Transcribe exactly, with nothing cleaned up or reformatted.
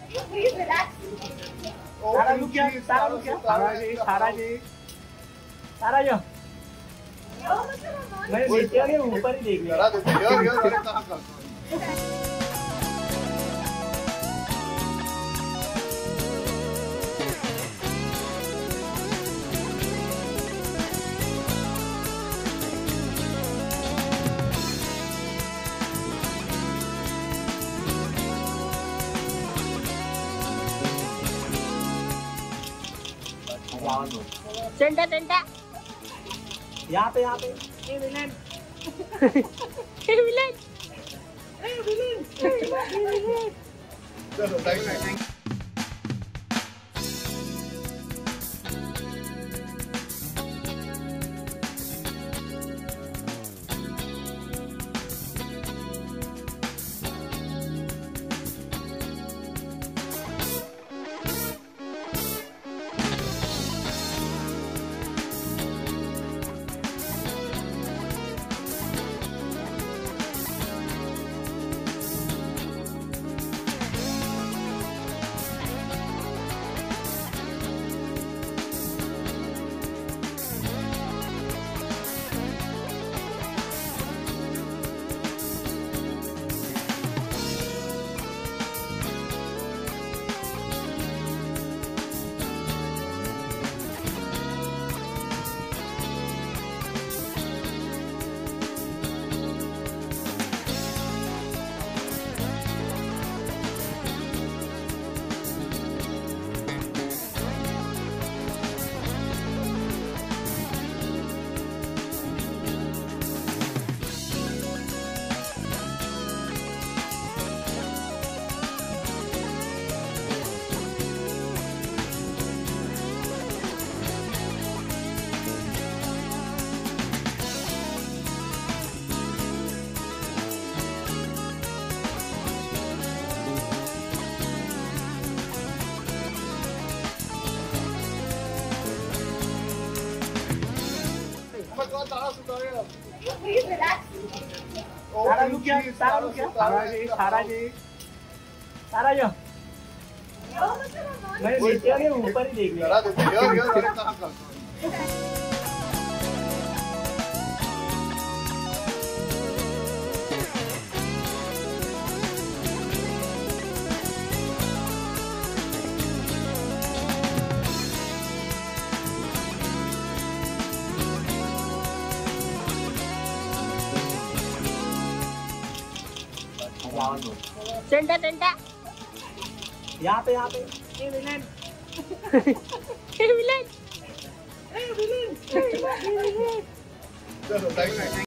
सारा रुक गया, सारा रुक गया, सारा जी, सारा जी, सारा जो मैं नीचे आगे ऊपर ही देख लिया। सेंटा सेंटा यहाँ पे यहाँ पे a villain a villain a villain चलो थैंक यू। सारा रुक गया, सारा रुक गया, सारा जी, सारा जी, सारा जो मैं नीचे आगे ऊपर ही देख लिया। सेंटा सेंटा यहाँ पे यहाँ पे a villain a villain a villain चलो थैंक यू।